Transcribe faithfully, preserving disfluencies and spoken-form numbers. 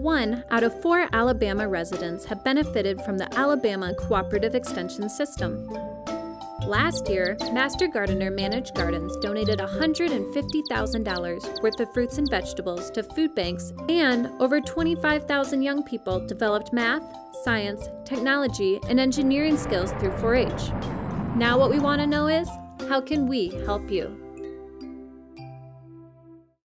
One out of four Alabama residents have benefited from the Alabama Cooperative Extension System. Last year, Master Gardener Managed Gardens donated one hundred fifty thousand dollars worth of fruits and vegetables to food banks, and over twenty-five thousand young people developed math, science, technology, and engineering skills through four H. Now what we want to know is, how can we help you?